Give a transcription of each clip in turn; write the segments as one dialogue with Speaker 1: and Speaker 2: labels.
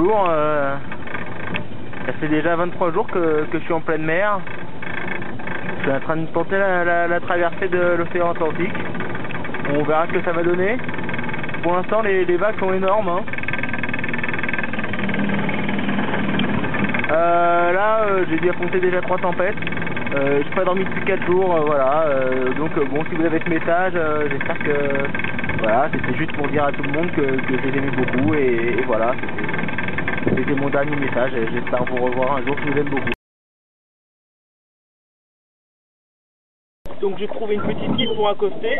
Speaker 1: jours. Ça fait déjà 23 jours que je suis en pleine mer. Je suis en train de tenter la traversée de l'océan Atlantique. On verra ce que ça va donner. Pour l'instant, les vagues sont énormes. Hein. Là, j'ai dû affronter déjà 3 tempêtes. J'ai pas dormi depuis 4 jours, voilà. Donc bon, si vous avez ce message, j'espère que voilà, c'était juste pour dire à tout le monde que je les aimais beaucoup et voilà, c'était mon dernier message. J'espère vous revoir un jour, je vous aime beaucoup. Donc j'ai trouvé une petite île pour accoster.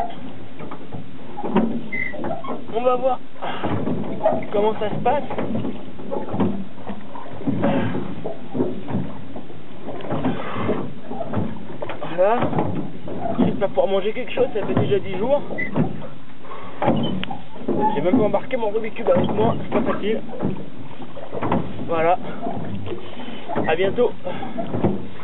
Speaker 1: On va voir comment ça se passe. Voilà. J'espère pouvoir manger quelque chose, ça fait déjà 10 jours. J'ai même pas embarqué mon Rubik's Cube avec moi, c'est pas facile. Voilà. À bientôt.